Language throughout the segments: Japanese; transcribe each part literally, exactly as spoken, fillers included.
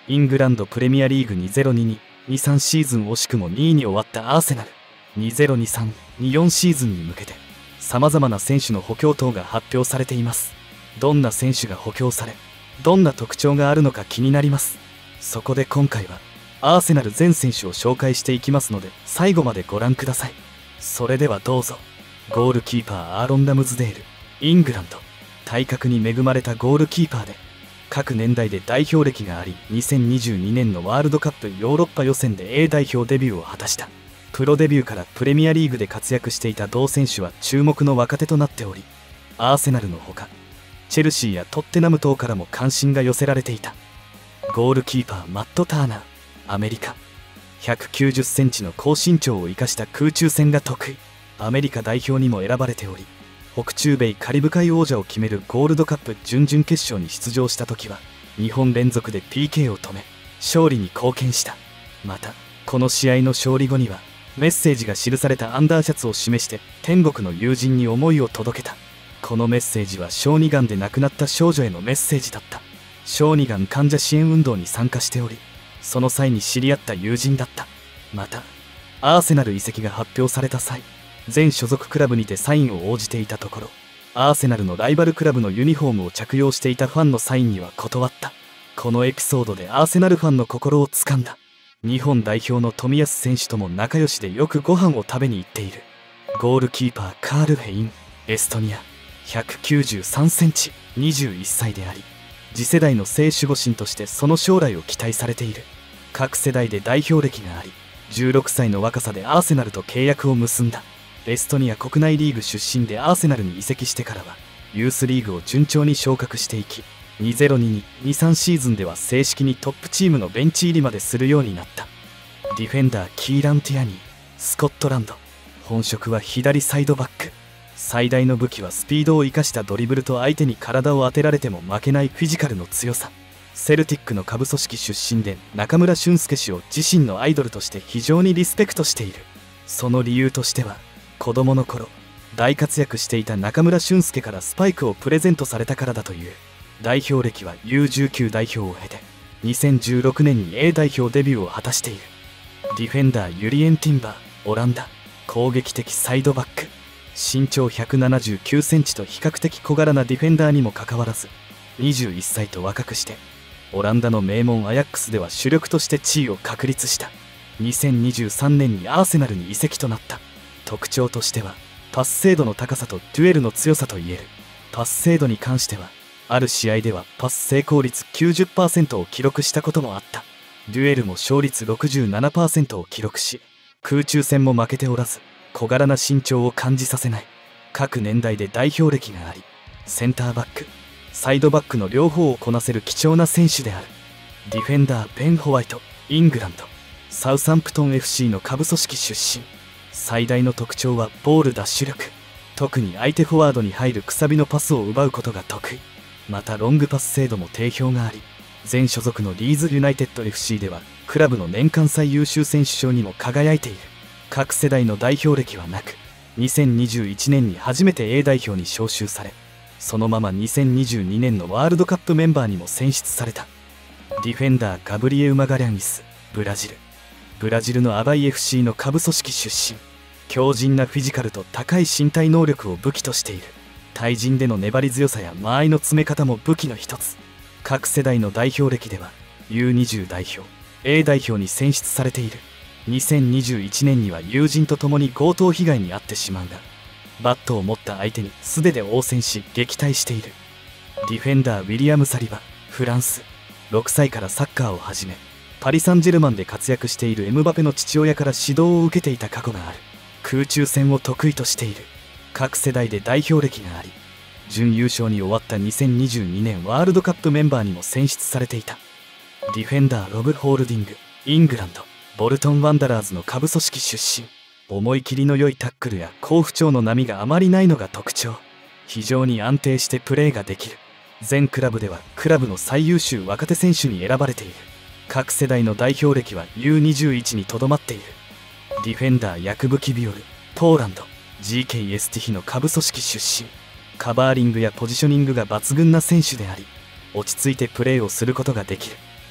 イングランドプレミアリーグ にせんにじゅうに にじゅうさん シーズン惜しくもにいに終わったアーセナル。にせんにじゅうさん にじゅうよん シーズンに向けて様々な選手の補強等が発表されています。どんな選手が補強され、どんな特徴があるのか気になります。そこで今回はアーセナル全選手を紹介していきますので、最後までご覧ください。それではどうぞ。ゴールキーパーアーロン・ラムズデール、イングランド。体格に恵まれたゴールキーパーで、各年代で代表歴があり、にせんにじゅうにねんのワールドカップヨーロッパ予選で A 代表デビューを果たした。プロデビューからプレミアリーグで活躍していた同選手は注目の若手となっており、アーセナルのほかチェルシーやトッテナム等からも関心が寄せられていた。ゴールキーパーマット・ターナー、アメリカ。ひゃくきゅうじゅっセンチの高身長を生かした空中戦が得意。アメリカ代表にも選ばれており、北中米カリブ海王者を決めるゴールドカップ準々決勝に出場した時はにほん連続で ピーケー を止め勝利に貢献した。またこの試合の勝利後にはメッセージが記されたアンダーシャツを示して天国の友人に思いを届けた。このメッセージは小児がんで亡くなった少女へのメッセージだった。小児がん患者支援運動に参加しており、その際に知り合った友人だった。またアーセナル移籍が発表された際、全所属クラブにてサインを応じていたところ、アーセナルのライバルクラブのユニフォームを着用していたファンのサインには断った。このエピソードでアーセナルファンの心をつかんだ。日本代表の冨安選手とも仲良しでよくご飯を食べに行っている。ゴールキーパーカール・ヘイン、エストニア。ひゃくきゅうじゅうさんセンチ、にじゅういっさいであり、次世代の正守護神としてその将来を期待されている。各世代で代表歴があり、じゅうろくさいの若さでアーセナルと契約を結んだ。エストニア国内リーグ出身でアーセナルに移籍してからはユースリーグを順調に昇格していき、にせんにじゅうに にじゅうさんシーズンでは正式にトップチームのベンチ入りまでするようになった。ディフェンダーキーラン・ティアニー、スコットランド。本職は左サイドバック。最大の武器はスピードを生かしたドリブルと相手に体を当てられても負けないフィジカルの強さ。セルティックの下部組織出身で中村俊輔氏を自身のアイドルとして非常にリスペクトしている。その理由としては、子供の頃大活躍していた中村俊輔からスパイクをプレゼントされたからだという。代表歴は ユーじゅうきゅう 代表を経てにせんじゅうろくねんに A 代表デビューを果たしている。ディフェンダーユリエン・ティンバー、オランダ。攻撃的サイドバック。身長ひゃくななじゅうきゅうセンチと比較的小柄なディフェンダーにもかかわらず、にじゅういっさいと若くしてオランダの名門アヤックスでは主力として地位を確立した。にせんにじゅうさんねんにアーセナルに移籍となった。特徴としてはパス精度の高さとデュエルの強さといえる。パス精度に関してはある試合ではパス成功率 きゅうじゅっパーセント を記録したこともあった。デュエルも勝率 ろくじゅうななパーセント を記録し、空中戦も負けておらず小柄な身長を感じさせない。各年代で代表歴があり、センターバック、サイドバックの両方をこなせる貴重な選手である。ディフェンダーベン・ホワイト、イングランド。サウサンプトン エフシー の下部組織出身。最大の特徴はボール奪取力。特に相手フォワードに入るくさびのパスを奪うことが得意。またロングパス精度も定評があり、前所属のリーズユナイテッド エフシー ではクラブの年間最優秀選手賞にも輝いている。各世代の代表歴はなく、にせんにじゅういちねんに初めて A 代表に招集され、そのままにせんにじゅうにねんのワールドカップメンバーにも選出された。ディフェンダーガブリエウ・マガリャンイス、ブラジル。ブラジルのアバイ エフシー の下部組織出身。強靭なフィジカルと高い身体能力を武器としている。対人での粘り強さや間合いの詰め方も武器の一つ。各世代の代表歴では ユーにじゅう 代表、A 代表に選出されている。にせんにじゅういちねんには友人と共に強盗被害に遭ってしまうが、バットを持った相手に素手で応戦し撃退している。ディフェンダーウィリアム・サリバ、フランス。ろくさいからサッカーを始め、パリ・サンジェルマンで活躍しているエムバペの父親から指導を受けていた過去がある。空中戦を得意としている。各世代で代表歴があり、準優勝に終わったにせんにじゅうにねんワールドカップメンバーにも選出されていた。ディフェンダーロブ・ホールディング、イングランド。ボルトン・ワンダラーズの下部組織出身。思い切りの良いタックルや好不調の波があまりないのが特徴。非常に安定してプレーができる。全クラブではクラブの最優秀若手選手に選ばれている。各世代の代表歴は ユーにじゅういち にとどまっている。ディフェンダーヤクブ・キビオル、ポーランド。ジーケーエス ティヒの下部組織出身。カバーリングやポジショニングが抜群な選手であり、落ち着いてプレーをすることができる。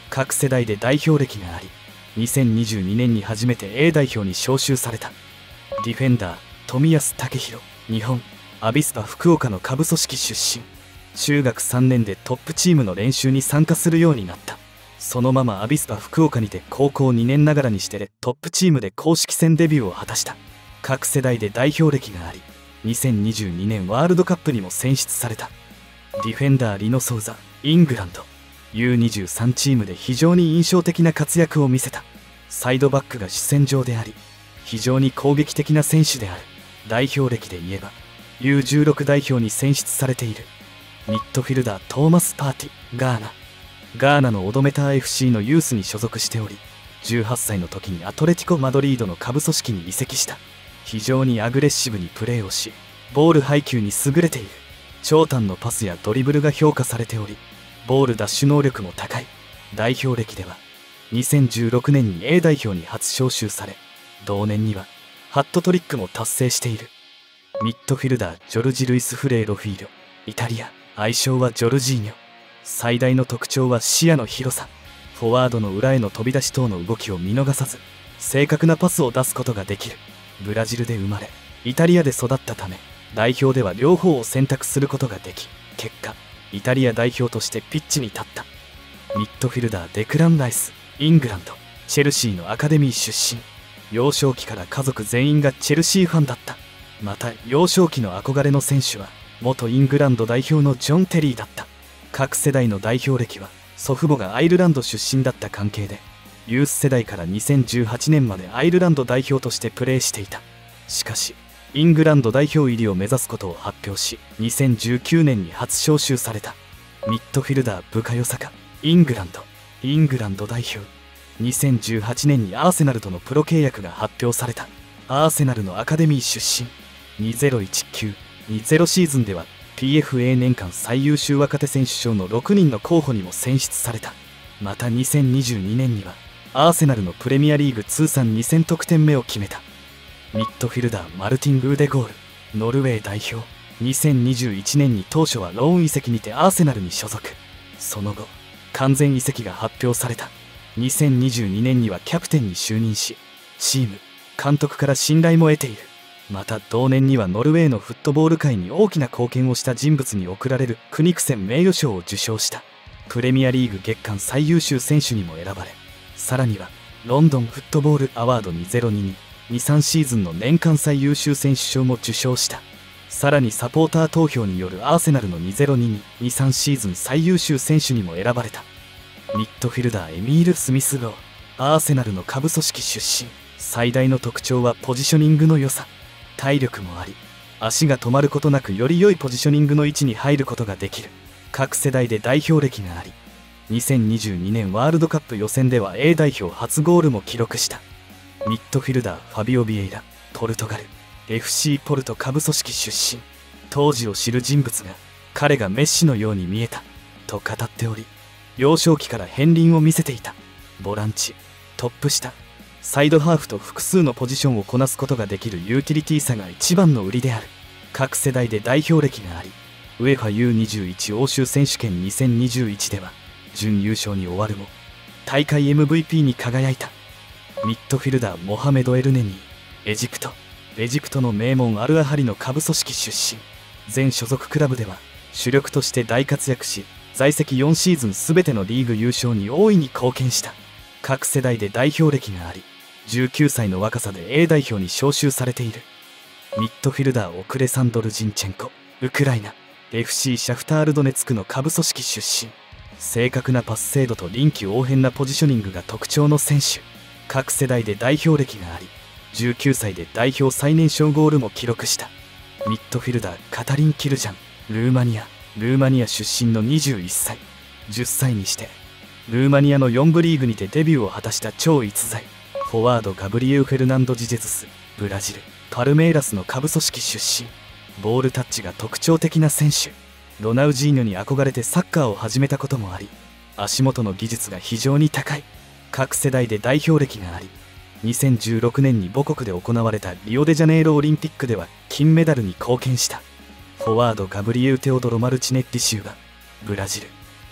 各世代で代表歴があり、にせんにじゅうにねんに初めて A 代表に招集された。ディフェンダー冨安健洋、日本アビスパ福岡の下部組織出身。中学さんねんでトップチームの練習に参加するようになった。そのままアビスパ福岡にて高校にねんながらにしてトップチームで公式戦デビューを果たした。各世代で代表歴があり、にせんにじゅうにねんワールドカップにも選出された。ディフェンダーリノ・ソウザ、イングランド ユーにじゅうさん チームで非常に印象的な活躍を見せた。サイドバックが主戦場であり、非常に攻撃的な選手である。代表歴で言えば ユーじゅうろく 代表に選出されている。ミッドフィルダートーマス・パーティ、ガーナガーナのオドメター エフシー のユースに所属しており、じゅうはっさいの時にアトレティコ・マドリードの下部組織に移籍した。非常にアグレッシブにプレーをし、ボール配球に優れている。長短のパスやドリブルが評価されており、ボール奪取能力も高い。代表歴ではにせんじゅうろくねんに A 代表に初招集され、同年にはハットトリックも達成している。ミッドフィルダージョルジ・ルイス・フレーロフィーロ、イタリア愛称はジョルジーニョ。最大の特徴は視野の広さ。フォワードの裏への飛び出し等の動きを見逃さず、正確なパスを出すことができる。ブラジルで生まれ、イタリアで育ったため、代表では両方を選択することができ、結果、イタリア代表としてピッチに立った。ミッドフィルダーデクラン・ライス、イングランド、チェルシーのアカデミー出身。幼少期から家族全員がチェルシーファンだった。また、幼少期の憧れの選手は、元イングランド代表のジョン・テリーだった。各世代の代表歴は、祖父母がアイルランド出身だった関係で、ユース世代からにせんじゅうはちねんまでアイルランド代表としてプレーしていた。しかし、イングランド代表入りを目指すことを発表し、にせんじゅうきゅうねんに初招集された。ミッドフィルダーブカヨサカ、イングランド、イングランド代表。にせんじゅうはちねんにアーセナルとのプロ契約が発表された。アーセナルのアカデミー出身。にせんじゅうきゅう、にじゅうシーズンでは ピーエフエー 年間最優秀若手選手賞のろくにんの候補にも選出された。またにせんにじゅうにねんにはアーセナルのプレミアリーグ通算にせん得点目を決めた。ミッドフィルダーマルティン・グーデゴール、ノルウェー代表。にせんにじゅういちねんに当初はローン移籍にてアーセナルに所属。その後、完全移籍が発表された。にせんにじゅうにねんにはキャプテンに就任し、チーム、監督から信頼も得ている。また同年にはノルウェーのフットボール界に大きな貢献をした人物に贈られるクニクセン名誉賞を受賞した。プレミアリーグ月間最優秀選手にも選ばれ、さらにはロンドンフットボールアワードにせんにじゅうに、にじゅうさんシーズンの年間最優秀選手賞も受賞した。さらにサポーター投票によるアーセナルのにせんにじゅうに、にじゅうさんシーズン最優秀選手にも選ばれた。ミッドフィルダーエミール・スミスロー、アーセナルの下部組織出身。最大の特徴はポジショニングの良さ。体力もあり、足が止まることなくより良いポジショニングの位置に入ることができる。各世代で代表歴があり、にせんにじゅうにねんワールドカップ予選では A 代表初ゴールも記録した。ミッドフィルダーファビオ・ビエイラ、ポルトガル エフシー ポルト下部組織出身。当時を知る人物が彼がメッシのように見えたと語っており、幼少期から片鱗を見せていた。ボランチ、トップ下、サイドハーフと複数のポジションをこなすことができるユーティリティさが一番の売りである。各世代で代表歴があり、ウエファ ユーにじゅういち 欧州選手権にせんにじゅういちでは準優勝に終わるも大会 エムブイピー に輝いた。ミッドフィルダーモハメド・エルネニー、エジプトエジプトの名門アルアハリの下部組織出身。全所属クラブでは主力として大活躍し、在籍よんシーズン全てのリーグ優勝に大いに貢献した。各世代で代表歴があり、じゅうきゅうさいの若さで A 代表に招集されている。ミッドフィルダーオクレサンドル・ジンチェンコ、ウクライナ エフシー シャフタールドネツクの下部組織出身。正確なパス精度と臨機応変なポジショニングが特徴の選手。各世代で代表歴があり、じゅうきゅうさいで代表最年少ゴールも記録した。ミッドフィルダーカタリン・キルジャン、ルーマニアルーマニア出身のにじゅういっさい。じゅっさいにしてルーマニアのよん部リーグにてデビューを果たした超逸材。フォワードガブリエウ・フェルナンド・ジジェズス、ブラジルパルメイラスの下部組織出身。ボールタッチが特徴的な選手。ロナウジーニョに憧れてサッカーを始めたこともあり、足元の技術が非常に高い。各世代で代表歴があり、にせんじゅうろくねんに母国で行われたリオデジャネイロオリンピックでは金メダルに貢献した。フォワードガブリエウ・テオドロ・マルチネッリシューバ、ブラジル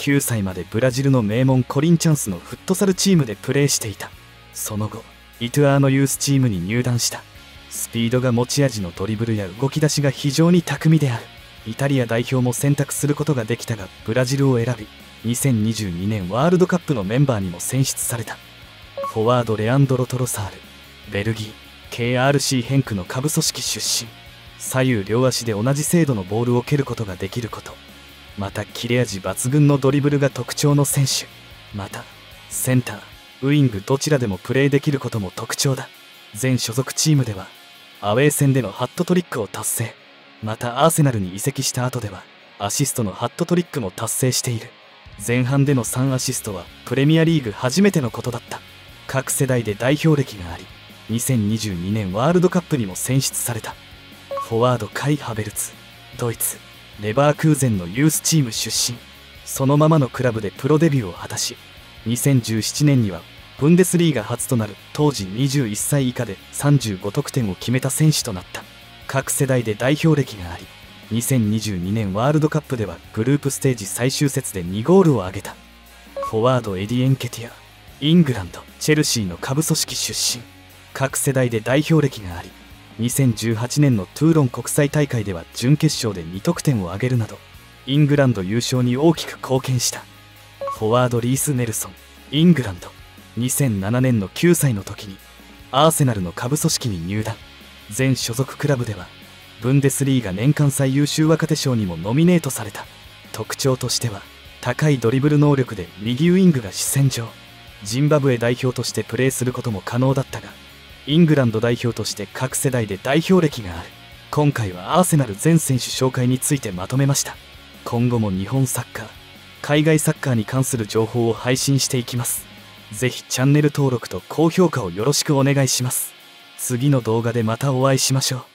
きゅうさいまでブラジルの名門コリンチャンスのフットサルチームでプレーしていた。その後イトゥアーのユースチームに入団した。スピードが持ち味のドリブルや動き出しが非常に巧みである。イタリア代表も選択することができたがブラジルを選び、にせんにじゅうにねんワールドカップのメンバーにも選出された。フォワードレアンドロ・トロサール、ベルギー ケーアールシー ヘンクの下部組織出身。左右両足で同じ精度のボールを蹴ることができること、また切れ味抜群のドリブルが特徴の選手。またセンターウイングどちらでもプレーできることも特徴だ。前所属チームではアウェー戦でのハットトリックを達成。またアーセナルに移籍した後ではアシストのハットトリックも達成している。前半でのさんアシストはプレミアリーグ初めてのことだった。各世代で代表歴があり、にせんにじゅうにねんワールドカップにも選出された。フォワードカイ・ハベルツ、ドイツレバークーゼンのユースチーム出身。そのままのクラブでプロデビューを果たし、にせんじゅうななねんにはブンデスリーガ初となる当時にじゅういっさい以下でさんじゅうごとくてんを決めた選手となった。各世代で代表歴があり、にせんにじゅうにねんワールドカップではグループステージ最終節でにゴールを挙げた。フォワードエディ・エンケティア、イングランドチェルシーの下部組織出身。各世代で代表歴があり、にせんじゅうはちねんのトゥーロン国際大会では準決勝でにとくてんを挙げるなどイングランド優勝に大きく貢献した。フォワードリース・ネルソン、イングランドにせんななねんのきゅうさいの時にアーセナルの下部組織に入団。前所属クラブではブンデスリーガ年間最優秀若手賞にもノミネートされた。特徴としては高いドリブル能力で右ウイングが主戦場。ジンバブエ代表としてプレーすることも可能だったが、イングランド代表として各世代で代表歴がある。今回はアーセナル全選手紹介についてまとめました。今後も日本サッカー、海外サッカーに関する情報を配信していきます。ぜひチャンネル登録と高評価をよろしくお願いします。次の動画でまたお会いしましょう。